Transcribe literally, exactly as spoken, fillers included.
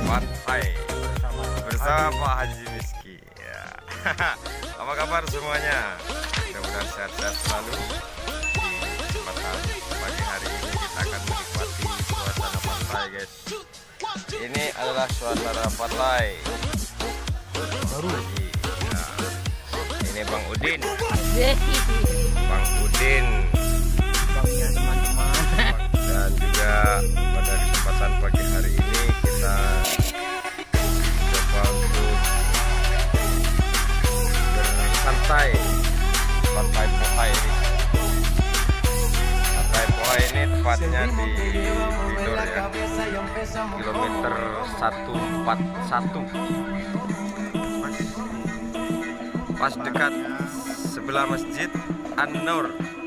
Pantai bersama Pak Haji Miski ya. Apa kabar semuanya? Mudah-mudahan sehat-sehat selalu. Di kesempatan pagi hari ini kita akan menikmati suasana pantai, guys. Ini adalah suasana pantai baru. Ya. Ini Bang Udin, Bang Udin, dan juga pada kesempatan pagi hari ini kita coba untuk bersantai pantai Pohai ini. Pantai Pohai ini tepatnya di Tidore ya, kilometer seratus empat puluh satu, pas dekat sebelah Masjid An-Nur.